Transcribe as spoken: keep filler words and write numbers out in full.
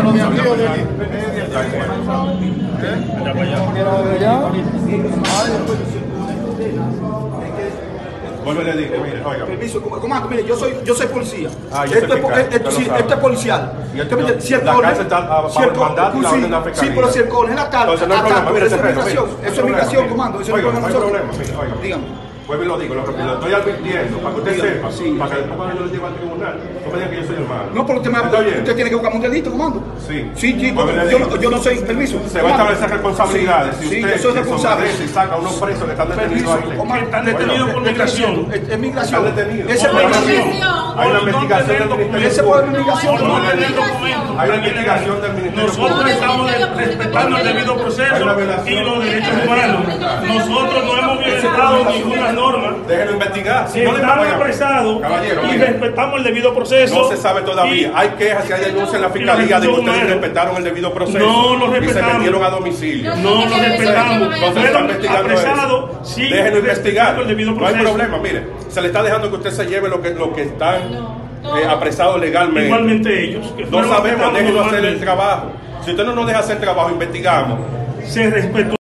lo de aquí o de aquí. Vuelve y le digo, mire, oiga. Permiso, comando, mire, yo soy, yo soy policía. Ah, yo esto, sé es, fiscal, esto, usted sí, lo sabe. esto es policial. Y el- Usted me dice, si el la cone- cárcel está a- si el bajo el cone- mandato y la sí, orden de la sí, fiscalía. pero si el cone es la tal, Entonces no hay ataque, problema, mire, eso es secreto, migración, mire, eso es migración, comando, eso es Oiga, no problema hay nosotros. problema, mire, oiga. Dígame. Vuelvo y lo digo, lo, lo estoy advirtiendo para que usted Dígame, sepa, sí. para que después cuando yo lo lleve al tribunal, no me digan que yo soy el malo. No, porque usted, me, ¿Está bien? usted tiene que buscarme un delito, comando. Sí. Sí, sí, Vuelve y le yo, digo. no- yo no soy, permiso. Se va a establecer responsabilidades. Sí, Si sí, usted yo soy se responsable. desobedece y saca a unos presos que están detenidos Permiso, ahí. comando. Están detenidos por Es- es migración. Es, es migración. Están detenidos. Ese Por es migración. Hay una investigación del Ministerio Ese por migración. Por no comando. tener documentos. Hay una investigación del Ministerio Nosotros Público. estamos de- respetando el debido Hay proceso una violación. y los derechos humanos. Nosotros no hemos violentado ninguna norma. Déjenlo investigar. Si no le Estamos oiga, apresados caballero, y mire, respetamos el debido proceso. no se sabe todavía. Y- Hay quejas y hay denuncias en la y fiscalía de que ustedes humanos. respetaron el debido proceso. No lo Y se respetamos. metieron a domicilio. No nos respetamos. Entonces está Fueron investigando apresados eso. sin Déjenlo investigar. respetar el debido No hay proceso. problema, mire. Se le está dejando que usted se lleve lo que, lo que están eh, apresados legalmente. Igualmente ellos. Que No fueron sabemos, respetados déjenlo hacer el normalmente. trabajo. Si usted no nos deja hacer el trabajo, investigamos. Se respetó.